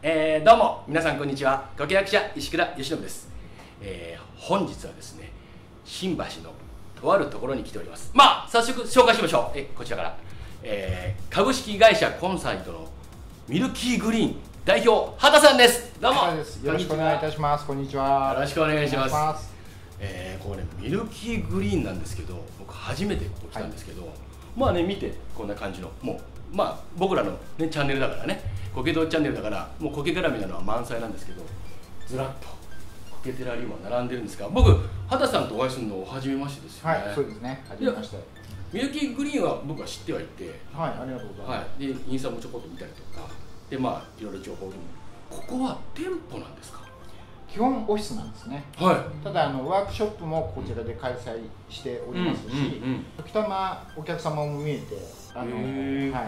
どうも皆さんこんにちは。苔役者石倉由伸です。本日はですね、新橋のとあるところに来ております。まあ早速紹介しましょう。こちらから、株式会社コンサイトのミルキーグリーン代表畑さんです。どうも。 よろしくお願いいたします。こんにちは。 よろしくお願いします。これミルキーグリーンなんですけど、僕初めてここ来たんですけど、まあね、見てこんな感じの、もうまあ僕らの、ね、チャンネルだからね、苔堂チャンネルだからもう苔絡みなのは満載なんですけど、ずらっと苔テラリウムが並んでるんですが、僕畑さんとお会いするのお初めましてですよね。 はい、そうですね。初めまして。 ミルキーグリーンは僕は知ってはいて、 はい、ありがとうございます。 はい、でインスタもちょこっと見たりとかで、まあいろいろ情報でも。ここは店舗なんですか？ 基本オフィスなんですね。 はい。 ただワークショップもこちらで開催しておりますし、時たまお客様も見えてはい、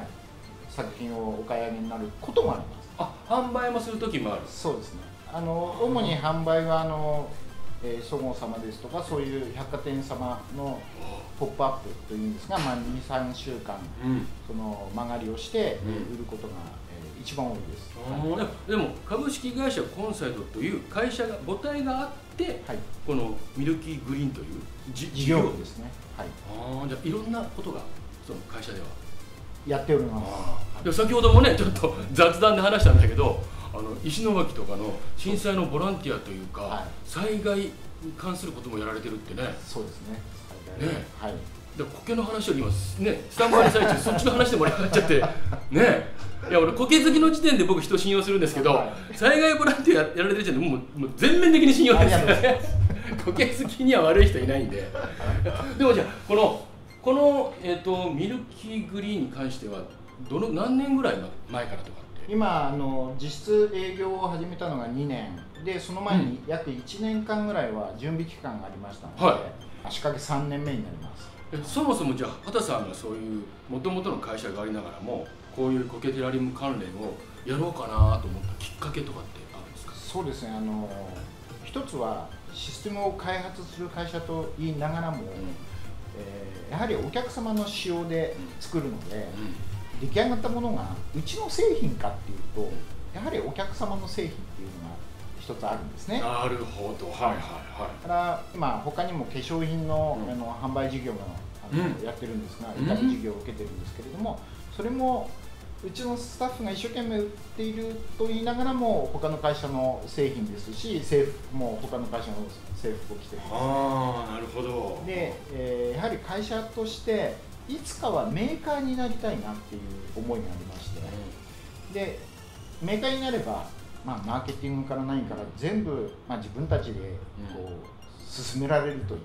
作品をお買い上げになることもあります。 あ、販売もする時もある。 そうですね。主に販売はそごう様ですとか、そういう百貨店様のポップアップというんですが、まあ、2、3週間、その間借りをして売ることが一番多いです。 でも株式会社コンサイトという会社が母体があって、はい、このミルキーグリーンという事業部ですね。はい。じゃあいろんなことがその会社ではやっております。 で先ほどもねちょっと雑談で話したんだけど、石巻とかの震災のボランティアというか、はい、災害に関することもやられてるってね。 そうですね。 ね、はい。で苔の話より今ねスタンバイの最中そっちの話で盛り上がっちゃってね。いや俺苔好きの時点で僕人信用するんですけど、はい、災害ボランティアやられてる時点でもう全面的に信用ですよね。苔好きには悪い人いないんで。でもじゃあこのミルキーグリーンに関しては何年ぐらい前からとかって？今実質営業を始めたのが2年で、その前に約1年間ぐらいは準備期間がありましたので、はい、足掛け3年目になります。 そもそもじゃあ畑さんがそういうもともとの会社がありながらもこういう苔テラリウム関連をやろうかなと思ったきっかけとかってあるんですか？ そうですね、一つはシステムを開発する会社と言いながらも、やはりお客様の仕様で作るので、出来上がったものがうちの製品かっていうと、やはりお客様の製品っていうのが一つあるんですね。 なるほど。はいはいはい。 だから今他にも化粧品の、販売事業もやってるんですが、委託事業を受けてるんですけれども、それもうちのスタッフが一生懸命売っていると言いながらも他の会社の製品ですし、制服も他の会社の制服を着てるんですね。 ああ、なるほど。 で、やはり会社としていつかはメーカーになりたいなっていう思いがありまして、でメーカーになれば、まあ、マーケティングから何から全部、まあ、自分たちでこう進められるという、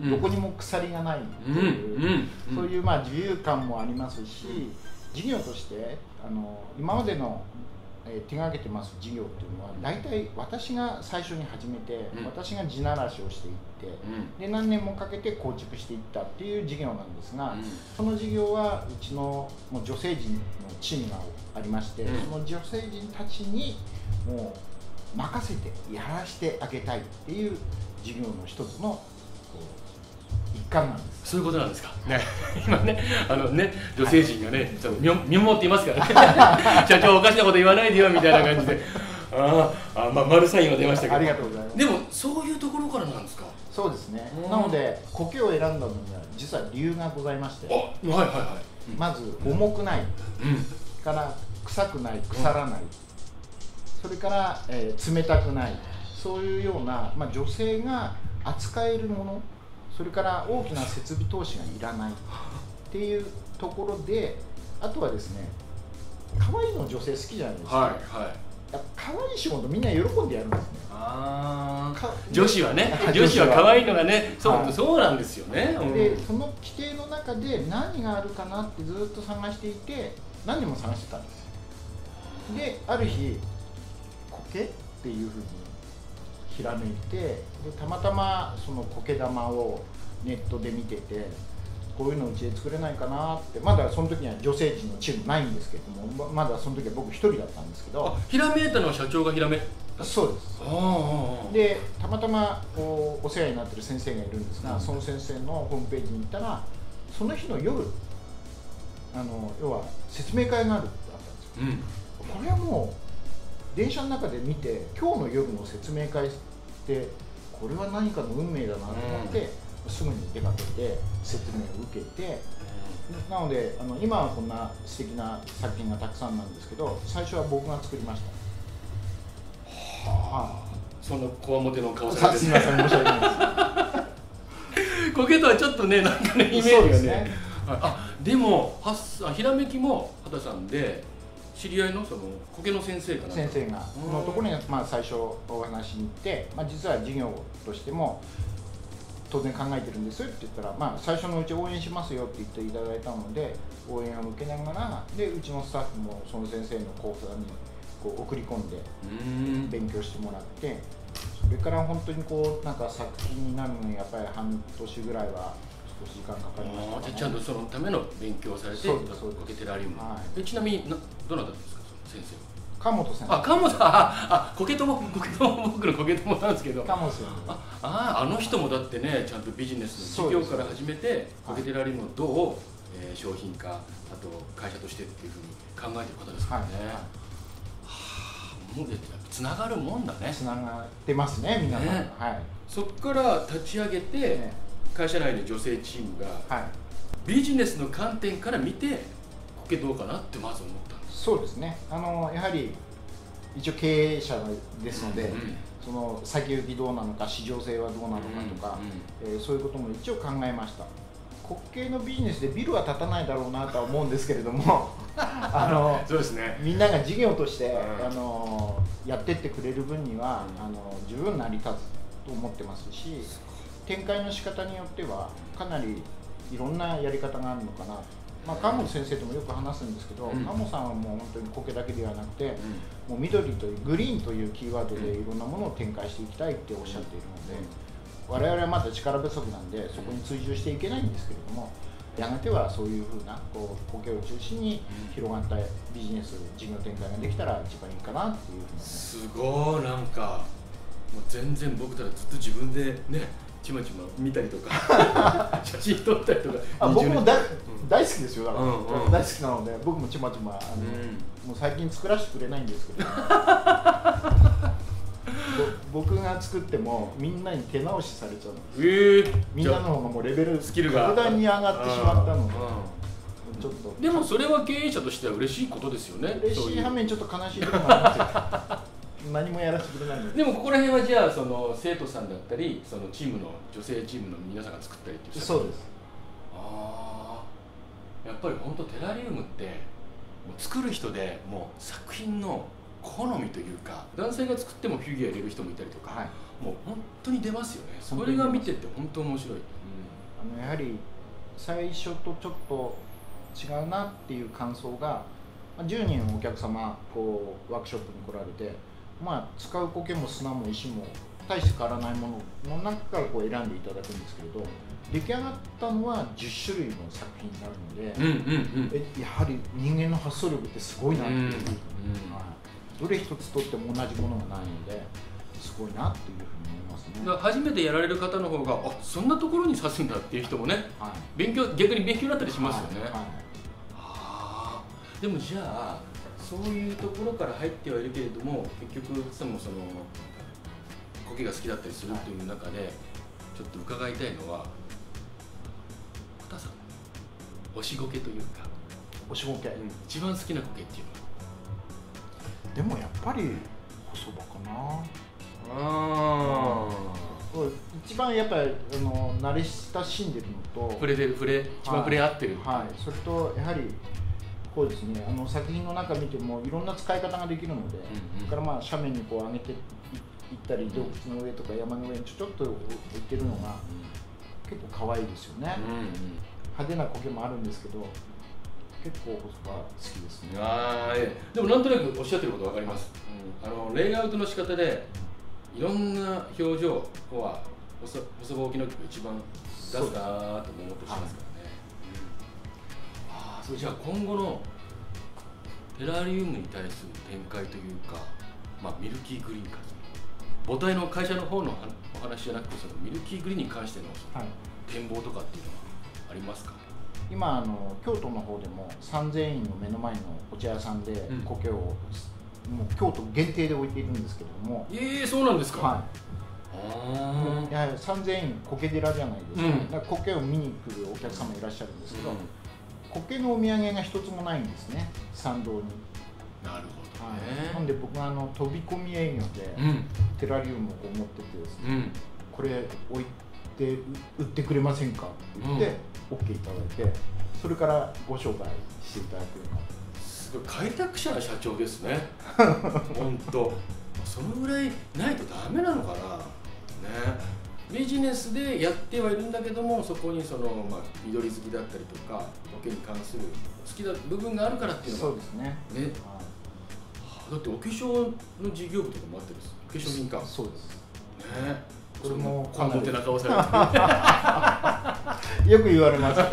どこにも鎖がないという、そういうまあ自由感もありますし、事業として今までの手がけてます事業っていうのは大体私が最初に始めて、私が地ならしをしていって、で何年もかけて構築していったっていう事業なんですが、その事業はうちのもう女性陣のチームがありまして、その女性陣たちにもう任せてやらしてあげたいっていう事業の一つの一環なんです。 そういうことなんですか。ね、今ね、女性陣がね、ちょっと見守っていますからね。社長おかしなこと言わないでよみたいな感じで、まあ丸サインが出ましたけど。 ありがとうございます。 でもそういうところからなんですか。 そうですね。なので苔を選んだのには実は理由がございまして、 はいはいはい。 まず重くない、から臭くない、腐らない、それから冷たくない、そういうようなまあ女性が扱えるもの。それから大きな設備投資がいらないっていうところで、あとはですね、可愛いの女性好きじゃないですか。はいはい。やっぱ可愛い仕事みんな喜んでやるんですね。 女子はね、女子は可愛いのがね、そうなんですよね。 で、その規定の中で何があるかなってずっと探していて、何人も探してたんです。で、ある日苔っていうふうにひらめいて、でたまたまその苔玉をネットで見てて、こういうのうちで作れないかなって。まだその時には女性陣のチームないんですけども、まだその時は僕一人だったんですけど。 ひらめいたのは社長がひらめいた？ そうです。でたまたまお世話になってる先生がいるんですが、その先生のホームページに行ったら、その日の夜要は説明会があるってあったんですよ。これはもう電車の中で見て今日の夜の説明会ってこれは何かの運命だなと思って、すぐに出かけて説明を受けて、なので今はこんな素敵な作品がたくさんなんですけど、最初は僕が作りました。はあ、そのこわもての顔されてすみません、申し訳ないです。 苔とはちょっとね、なんかね、イメージがね。あ、でもひらめきも畑さんで知り合いのその苔の先生かな、 先生がこのところに最初お話しに行って、実は事業としても当然考えてるんですって言ったら、最初のうち応援しますよって言っていただいたので、応援を受けながら、でうちのスタッフもその先生の講座にこう送り込んで勉強してもらって、それから本当にこうなんか作品になるのにやっぱり半年ぐらいは少し時間かかりましたね。 じゃあちゃんとそのための勉強をされて、苔テラリウム、ちなみにどなたですか、先生は。 川本先生。 川本さん、苔友、僕の苔友なんですけど、 川本先生。 あの人もだってね、ちゃんとビジネスの事業から始めて苔テラリウムをどう商品化、あと会社としてっていうふうに考えてる方ですからね。もうつながるもんだね。 つながってますね、みんな。 そこから立ち上げて、会社内の女性チームがビジネスの観点から見て苔どうかなってまず思ったんです。 そうですね。やはり一応経営者ですので、その先行きどうなのか、市場性はどうなのかとか、そういうことも一応考えました。苔のビジネスでビルは建たないだろうなとは思うんですけれどもそうですね、 みんなが事業としてやってってくれる分には十分成り立つと思ってますし、展開の仕方によってはかなりいろんなやり方があるのかな。川本先生ともよく話すんですけど、川本さんはもう本当に苔だけではなくて、もう緑というグリーンというキーワードでいろんなものを展開していきたいっておっしゃっているので、我々はまだ力不足なんでそこに追従していけないんですけれども、やがてはそういうふうな苔を中心に広がったビジネス事業展開ができたら一番いいかなっていうふうに。 すごい、なんかもう全然僕たらずっと自分でねちまちま見たりとか写真撮ったりとか。 僕も大好きですよ。だから大好きなので僕もちまちまもう最近作らせてくれないんですけど僕が作ってもみんなに手直しされちゃうんです。みんなの方がもうレベルスキルが格段に上がってしまったので、ちょっと。 でもそれは経営者としては嬉しいことですよね。 嬉しい反面ちょっと悲しいところもありますよ。何もやらせてくれないので。 でもここら辺はじゃあその生徒さんだったり、そのチームの女性チームの皆さんが作ったりっていう。 そうです。 やっぱり本当テラリウムってもう作る人でもう作品の好みというか、男性が作ってもフィギュア入れる人もいたりとか、もう本当に出ますよね。それが見てて本当面白い。 やはり最初とちょっと違うなっていう感想が、10人お客様こうワークショップに来られて、使う苔も砂も石も大して変わらないものの中からこう選んでいただくんですけれど、出来上がったのは10種類の作品になるので、やはり人間の発想力ってすごいなっていう、どれ一つとっても同じものがないのですごいなっていうふうに思いますね。 初めてやられる方の方がそんなところに刺すんだっていう人もね、逆に勉強になったりしますよね。でもじゃあそういうところから入ってはいるけれども、結局その苔が好きだったりするという中でちょっと伺いたいのは、畑さん推し苔というか、 推し苔、 一番好きな苔っていうのは。 でもやっぱり細葉かな。一番やっぱり慣れ親しんでるのと一番触れ合ってる、 それとやはりこうですね、作品の中見てもいろんな使い方ができるので、それから斜面にこう上げていったり、洞窟の上とか山の上にちょっと置いてるのが結構可愛いですよね。派手な苔もあるんですけど、結構細葉好きですね。 でもなんとなくおっしゃってること分かります。レイアウトの仕方でいろんな表情は細葉沖の木が一番出すなと思ってしますからね。じゃあ今後のテラリウムに対する展開というか、ミルキーグリーンか、母体の会社の方のお話じゃなくて、そのミルキーグリーンに関しての展望とかっていうのはありますか？ 今京都の方でも三千院の目の前のお茶屋さんで苔をもう京都限定で置いているんですけれども。 そうなんですか。 はい。やはり三千院苔寺じゃないですか。だから苔を見に来るお客様いらっしゃるんですけど、苔のお土産が一つもないんですね、参道に。 なるほどね。 なんで僕が飛び込み営業でテラリウムをこう持ってってですね、これ置いて売ってくれませんかって言って OK いただいて、それからご紹介していただくようになって。 すごい開拓者な社長ですね。本当。そのぐらいないとダメなのかな。ね。ビジネスでやってはいるんだけども、そこに緑好きだったりとか苔に関する好きな部分があるからっていうのが。 そうですね。 だってお化粧の事業部とかもあってです。お化粧品か。 そうです。 ね。 これもこんな手な顔されて。 よく言われます。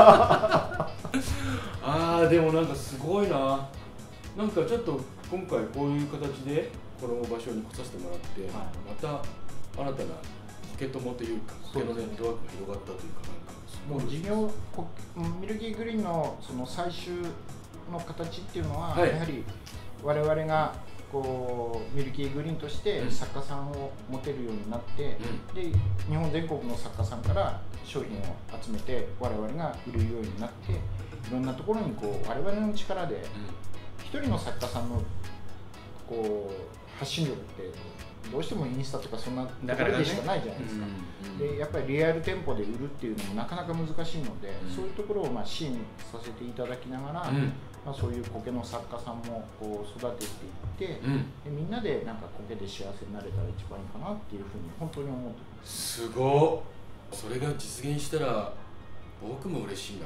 でもなんかすごいな。なんかちょっと今回こういう形でこの場所に来させてもらって、また新たな苔友というか苔のネットワークが広がったというか、 もう事業ミルキーグリーンのその最終の形っていうのは、やはり我々がミルキーグリーンとして作家さんを持てるようになって、で日本全国の作家さんから商品を集めて我々が売るようになって、いろんなところに我々の力で一人の作家さんの発信力ってどうしてもインスタとかそんなところでしかないじゃないですか。でやっぱりリアル店舗で売るっていうのもなかなか難しいので、そういうところを支援させていただきながら、そういう苔の作家さんも育てていって、でみんなでなんか苔で幸せになれたら一番いいかなっていうふうに本当に思ってます。 すごっ。それが実現したら僕も嬉しいな。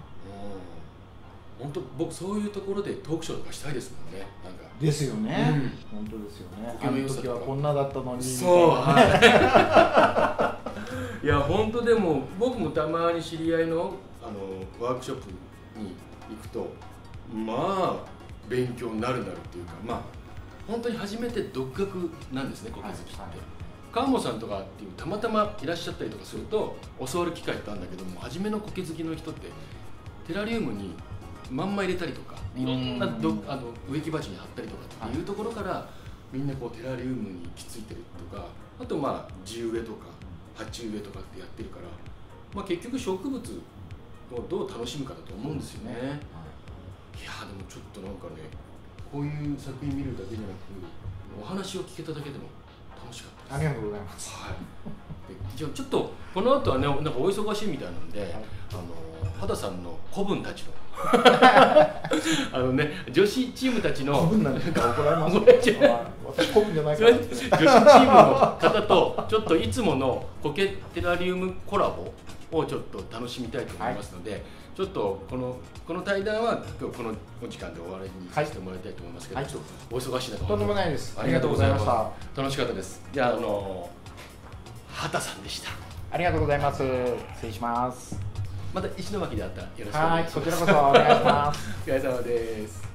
本当僕そういうところでトークショーとかしたいですもんね。なんかですよね。本当ですよね。あの時はこんなだったのに。 そう。いや本当でも僕もたまに知り合いのワークショップに行くと、勉強になるっていうか、本当に初めて独学なんですね、苔好きって。川本さんとかっていうたまたまいらっしゃったりとかすると教わる機会ってあるんだけども、初めの苔好きの人ってテラリウムにまんま入れたりとか、いろんな植木鉢に貼ったりとかっていうところから、みんなテラリウムに行き着いてるとか、あと地植えとか鉢植えとかってやってるから、結局植物をどう楽しむかだと思うんですよね。いやでもちょっとなんかね、こういう作品見るだけじゃなく、お話を聞けただけでも楽しかったです。 ありがとうございます。 じゃあちょっとこの後はね、なんかお忙しいみたいなんで、肌さんの子分たちの女子チームたちの子分なんですか、怒られます。私子分じゃないから。 女子チームの方とちょっといつもの苔テラリウムコラボをちょっと楽しみたいと思いますので、ちょっとこの対談は今日このお時間で終わりにさせてもらいたいと思いますけど、お忙しい中とんでもないです。 ありがとうございました。楽しかったです。じゃあ畑さんでした。 ありがとうございます。失礼します。 また石巻であったらよろしくお願いします。 こちらこそお願いします。 お疲れ様です。